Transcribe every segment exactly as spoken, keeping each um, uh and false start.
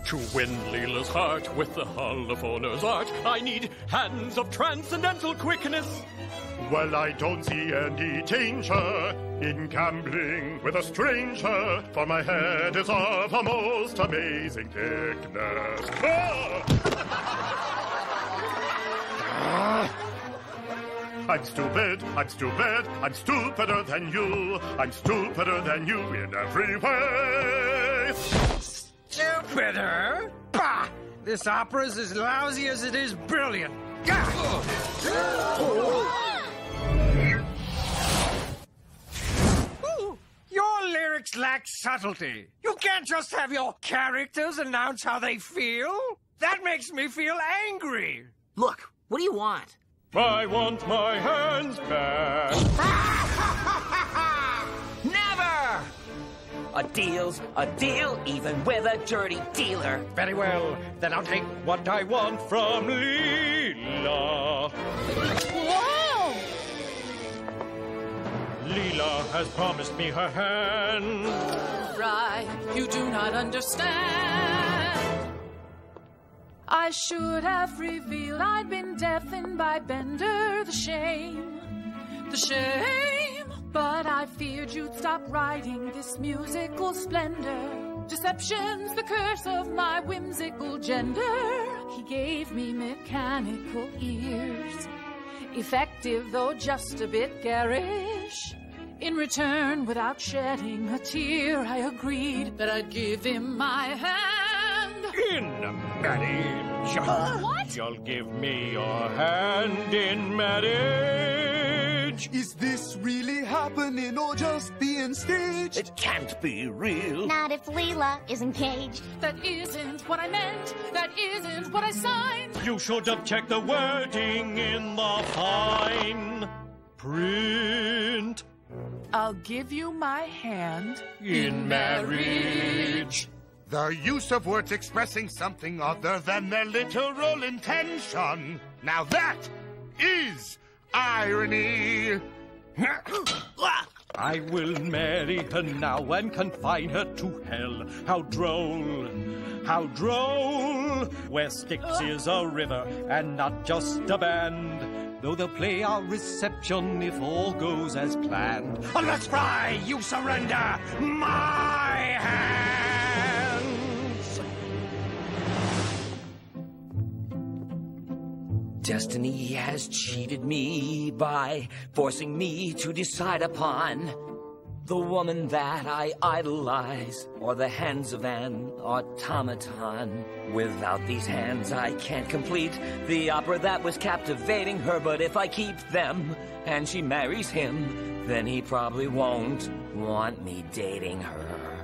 To win Leela's heart with the holophoner's art, I need hands of transcendental quickness. Well, I don't see any danger in gambling with a stranger, for my head is of a most amazing thickness. Ah! I'm stupid, I'm stupid, I'm stupider than you. I'm stupider than you in every way. Stupider? Bah! This opera's as lousy as it is brilliant. Gah! Your lyrics lack subtlety. You can't just have your characters announce how they feel. That makes me feel angry. Look, what do you want? I want my hands back. Never! A deal's a deal, even with a dirty dealer. Very well, then I'll take what I want from Leela. Whoa! Leela has promised me her hand. Right, you do not understand. I should have revealed I'd been deafened by Bender. The shame, the shame. But I feared you'd stop writing this musical splendor. Deception's the curse of my whimsical gender. He gave me mechanical ears, effective though just a bit garish. In return, without shedding a tear, I agreed that I'd give him my hand. In marriage. Uh, what? You'll give me your hand in marriage. Is this really happening or just being staged? It can't be real. Not if Leela is engaged. That isn't what I meant. That isn't what I signed. You should have checked the wording in the fine print. I'll give you my hand In marriage. The use of words expressing something other than their literal intention. Now that is irony. I will marry her now and confine her to hell. How droll, how droll, where Styx is a river and not just a band. Though they'll play our reception if all goes as planned. Unless Fry, you surrender my hands. Destiny has cheated me by forcing me to decide upon the woman that I idolize, or the hands of an automaton. Without these hands, I can't complete the opera that was captivating her. But if I keep them and she marries him, then he probably won't want me dating her.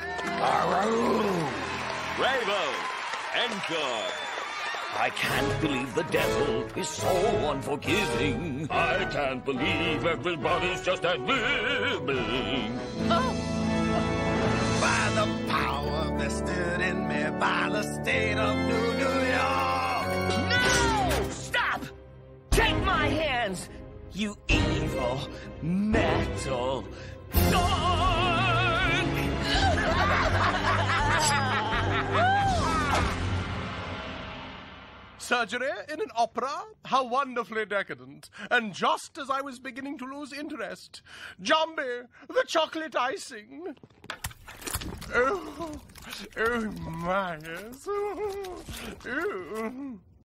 Bravo! Encore! I can't believe the devil is so unforgiving. I can't believe everybody's just ad-libbing. Oh. By the power vested in me by the state of New, New York. No! Stop! Take my hands, you evil metal dog! Surgery in an opera? How wonderfully decadent. And just as I was beginning to lose interest. Jambi, the chocolate icing. Oh, oh my, yes. Oh.